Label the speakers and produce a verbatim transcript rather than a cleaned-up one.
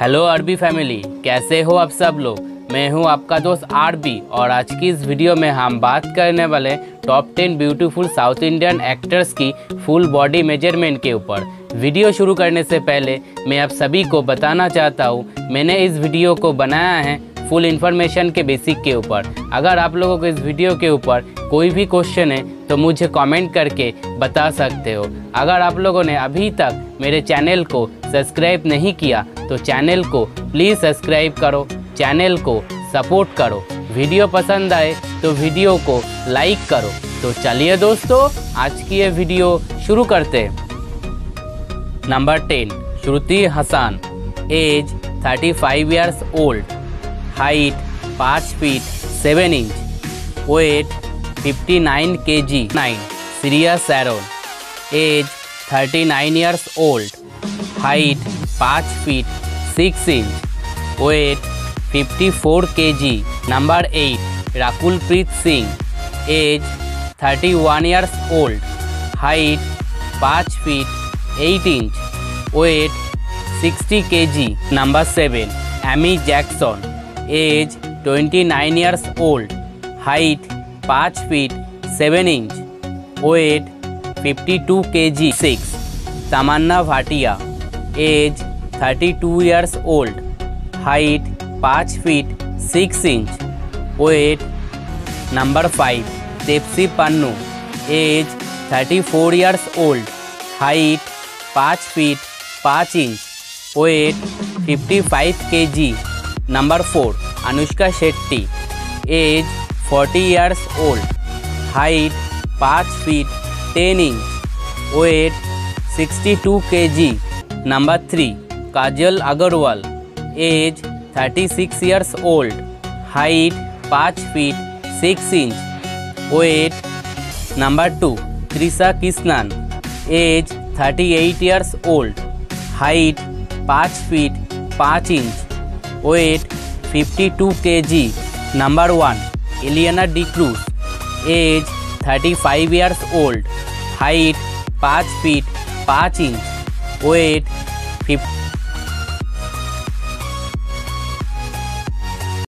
Speaker 1: Hello RB family, कैसे हो आप सब लोग। मैं हूं आपका दोस्त आरबी और आज की इस वीडियो में हम बात करने वाले top ten beautiful South Indian actors की फुल बॉडी मेजरमेंट के ऊपर। वीडियो शुरू करने से पहले मैं आप सभी को बताना चाहता हूं, मैंने इस वीडियो को बनाया है फुल इन्फॉर्मेशन के बेसिक के ऊपर। अगर आप लोगों को इस वीडियो के ऊपर कोई भी क्वेश्चन है तो मुझे कमेंट करके बता सकते हो। अगर आप लोगों ने अभी तक मेरे चैनल को सब्सक्राइब नहीं किया तो चैनल को प्लीज़ सब्सक्राइब करो, चैनल को सपोर्ट करो। वीडियो पसंद आए तो वीडियो को लाइक करो। तो चलिए दोस्तों, आज की ये वीडियो शुरू करते हैं। Number ten, Shruti Hasan, age thirty five years old, height पाँच feet seven inch, weight fifty nine K G nine, Shriya Saran, age thirty nine years old, height पाँच feet six inch, weight fifty four K G. Number eight, Rakul Preet Singh, age thirty one years old, height पाँच feet eight inch, weight sixty K G. Number seven, Amy Jackson, age twenty nine years old, height पाँच feet seven inch, weight fifty two K G. Six, Tamannaah Bhatia, age thirty two years old, height पाँच feet six inch, weight. Number five, Taapsee Pannu, age thirty four years old, height पाँच feet पाँच inch, weight fifty five K G. Number four, Anushka Shetty, age forty years old, height पाँच feet ten inch, weight sixty two K G. Number three, Kajal Aggarwal, age thirty six years old, height पाँच feet six inch, weight. Number two, Trisha Krishnan, age thirty eight years old, height पाँच feet पाँच inch, weight fifty two K G. Number one, Ileana D'Cruz, age thirty five years old, height पाँच feet पाँच inch, weight fifty